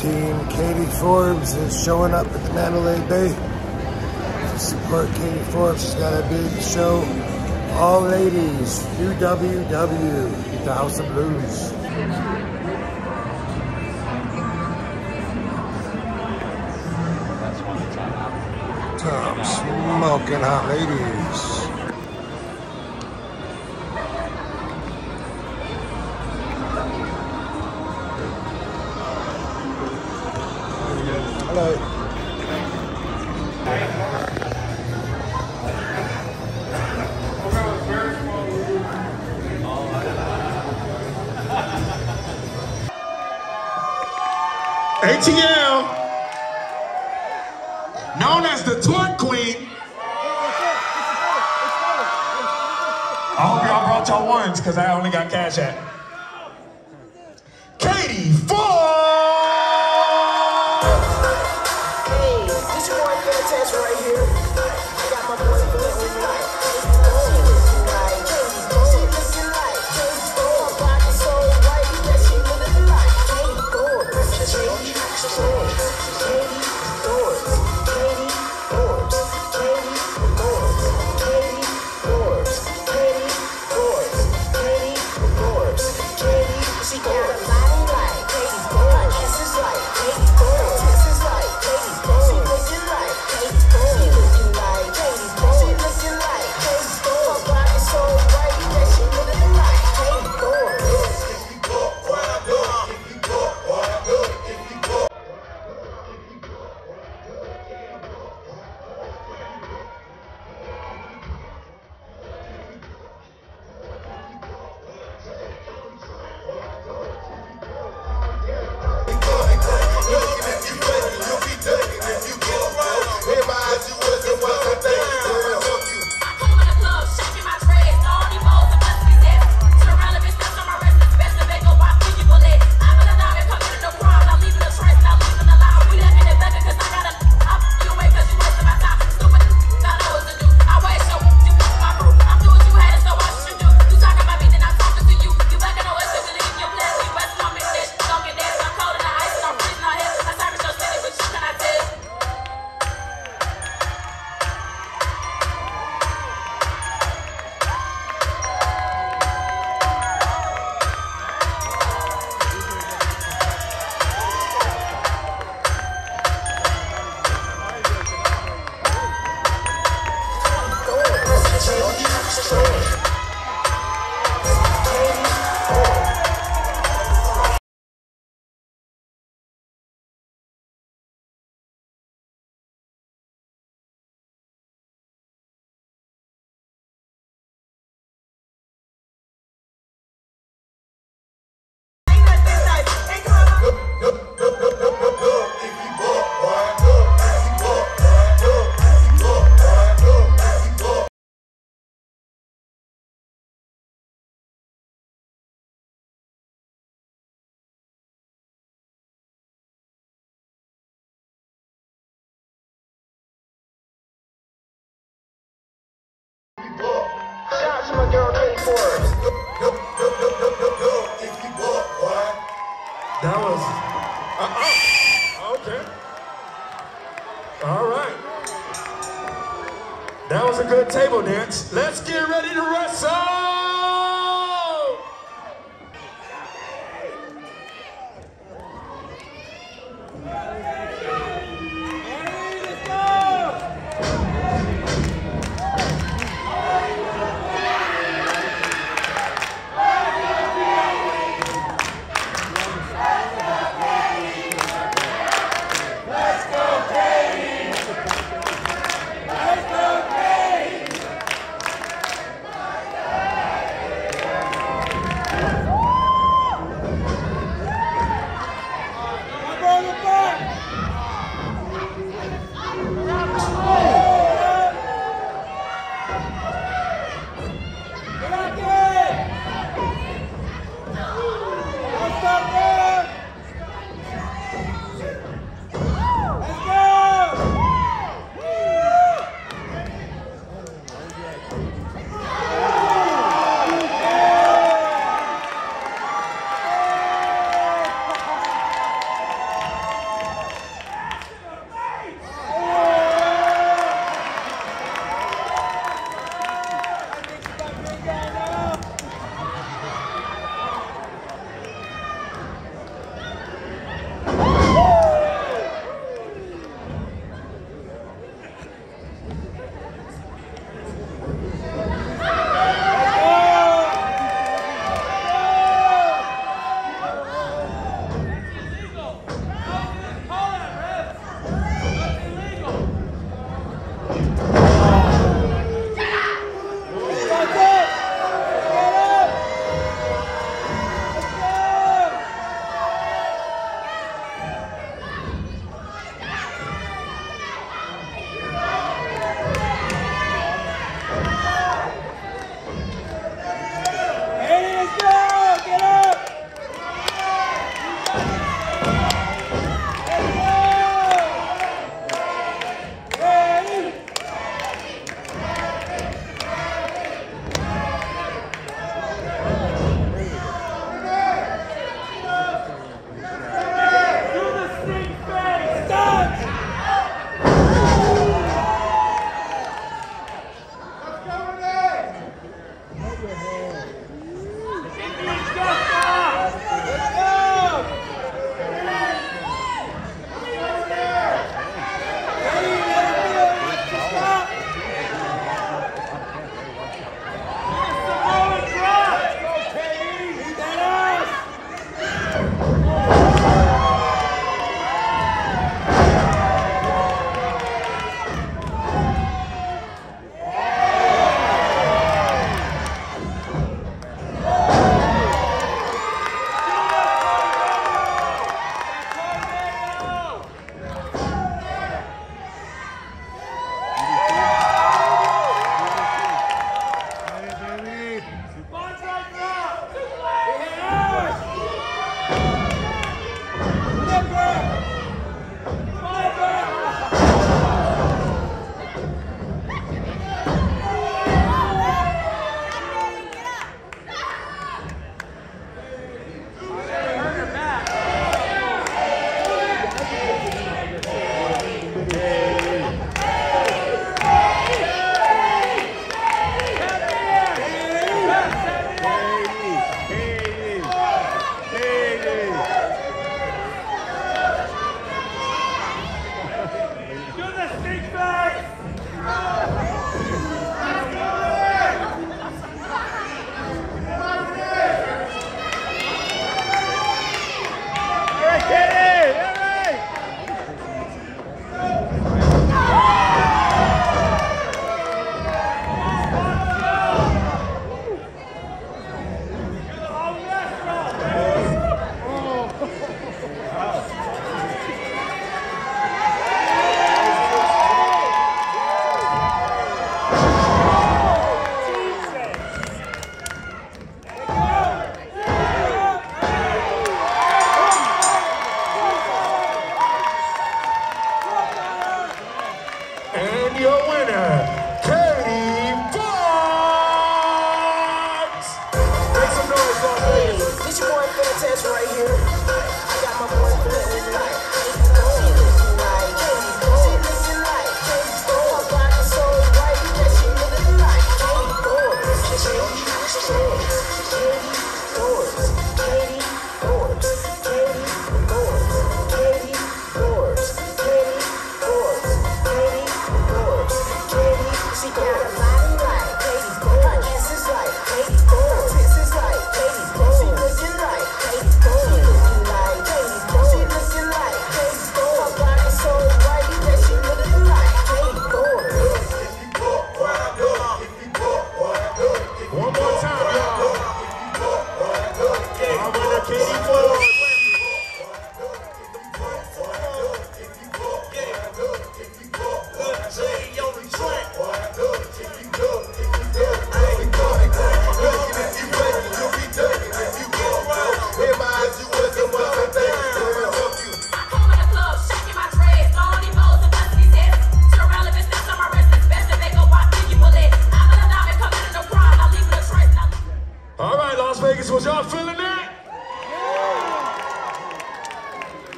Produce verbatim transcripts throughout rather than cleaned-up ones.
team. Katie Forbes is showing up at the Mandalay Bay to support Katie Forbes. She's got a big show. All ladies, U W W, the House of Blues. Top smoking hot ladies. Hello. A T L, known as the Twerk Queen. I hope y'all brought y'all ones, because I only got Cash App. Katie Forbes! Hey, this your boy Fantastic right here. I got my boy Flint with me. That was, uh, oh, okay. All right. That was a good table dance. Let's get ready to wrestle.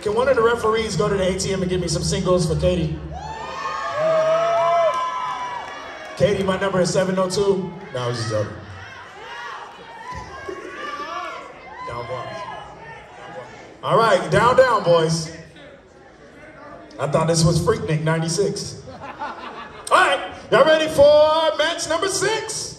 can one of the referees go to the A T M and give me some singles for Katie? Katie, my number is seven oh two. No, I was just joking. Down, boys. All right, down, down, boys. I thought this was Freaknik ninety-six. All right, y'all ready for match number six?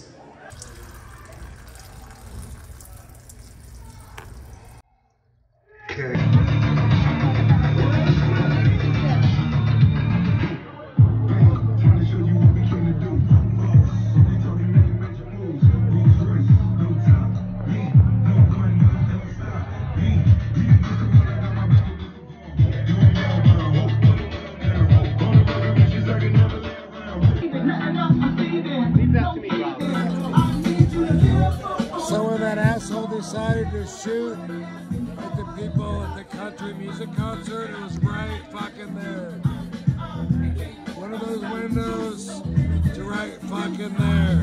So when that asshole decided to shoot at the people at the country music concert, it was right fucking there. One of those windows to right fucking there.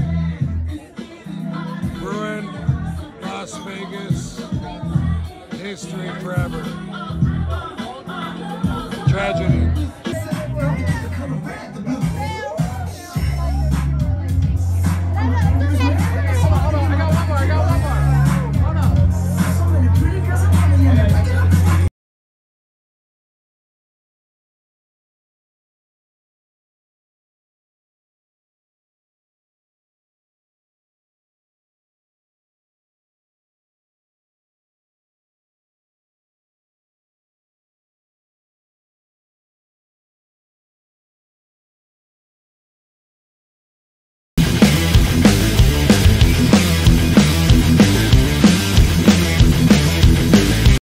Ruined Las Vegas history forever. Tragedy.